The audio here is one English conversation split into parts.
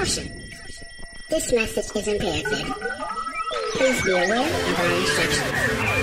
Caution. This message is imperative. Please be aware of our instructions.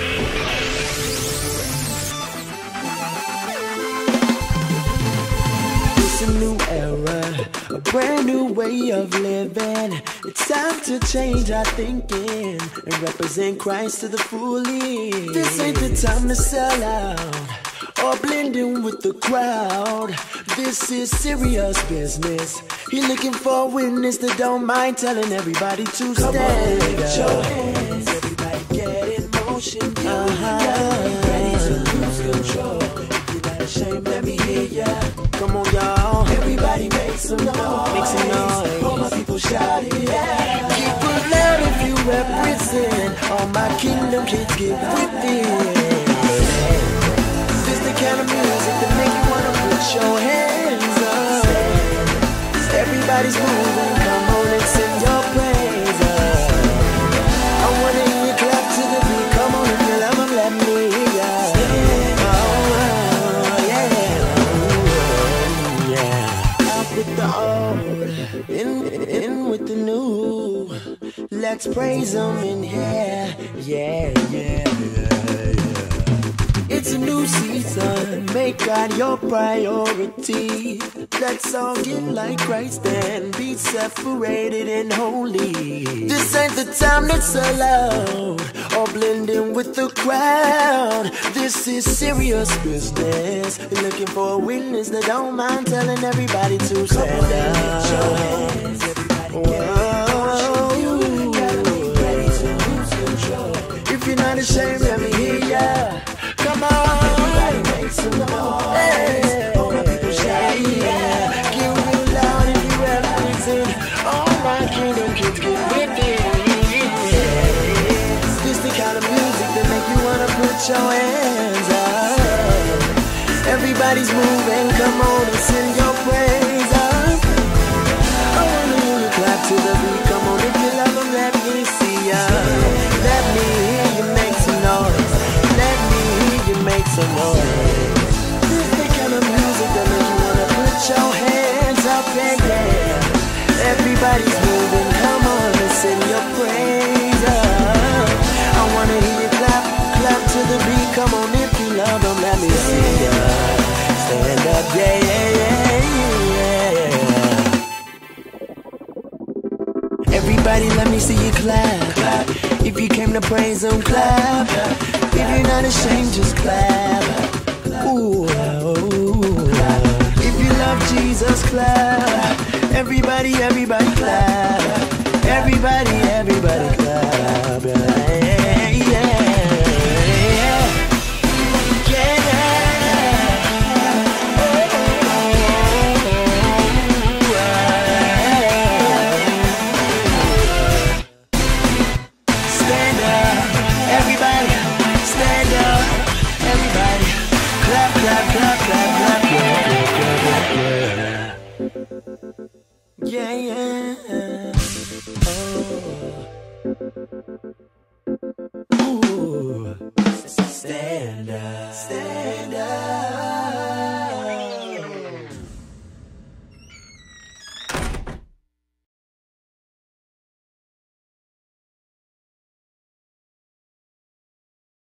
It's a new era, a brand new way of living. It's time to change our thinking and represent Christ to the fullest. This ain't the time to sell out or blend in with the crowd. This is serious business. You're looking for a witness that don't mind telling everybody to stand up. Lift your hands, everybody get in motion. Ready to lose control. If you're not ashamed, let me hear ya. Come on, y'all. Everybody make some noise. Make some noise. All my people shout it out. Keep it loud if you represent. All my kingdom kids get with it. This the kind of music that make you wanna put your hands up. Everybody's moving, come on and sing your praise. I wanna hear you clap to the beat. Come on if you love them, let me hear ya. Out with the old, in with the new. Let's praise them in here. It's a new season, make God your priority. Let's all get like Christ and be separated and holy. This ain't the time to sell out or blend in with the crowd. This is serious business. You're looking for a witness that don't mind telling everybody to stand up. If you're not ashamed, let me hear ya. Come on, everybody make some noise. Hey, all my people shout, yeah. Give real loud if you represent. All my kingdom kids get with it. This the kind of music that make you wanna put your hands up. Everybody's moving, come on and sing your praise up. I wanna hear you clap to the beat. Come on, if you love them, let me see ya. Let me hear you make some noise. Let me hear you make some noise. This the kind of music that make you wanna put your hands up, yeah. Everybody's moving, come on and sing your praise up. I wanna hear you clap, clap to the beat. Come on if you love them, let me see ya. Stand up, Everybody, let me see you clap. If you came to praise them, clap. If you're not ashamed, just clap. Ooh. If you love Jesus, clap. Everybody clap. Everybody clap.